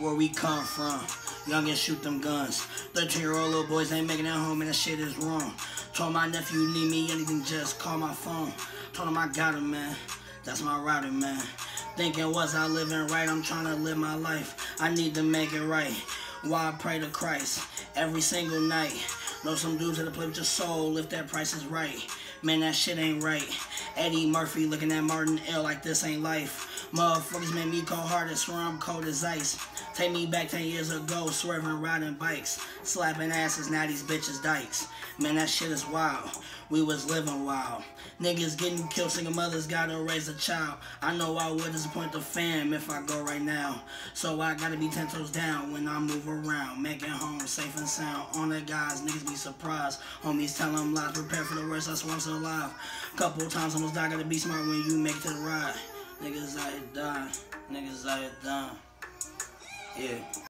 where we come from. Youngins shoot them guns. 13-year-old little boys ain't making it home, and that shit is wrong. Told my nephew, you need me, anything, just call my phone. Told him I got him, man. That's my router, man. Thinking, was I living right? I'm trying to live my life. I need to make it right. Why I pray to Christ every single night. Know some dudes that'll play with your soul if that price is right. Man, that shit ain't right. Eddie Murphy looking at Martin L like this ain't life. Motherfuckers made me cold hearted, swear I'm cold as ice. Take me back 10 years ago, swerving, riding bikes. Slapping asses, now these bitches dykes. Man, that shit is wild. We was living wild. Niggas getting killed, single mothers gotta raise a child. I know I would disappoint the fam if I go right now. So I gotta be 10 toes down when I move around. Making home safe and sound. On the guys, niggas be surprised. Homies tell them lies, prepare for the worst, that's why I'm still alive. Couple times almost died, gotta be smart when you make it to the ride. Niggas out here dying. Niggas out here dying. Yeah.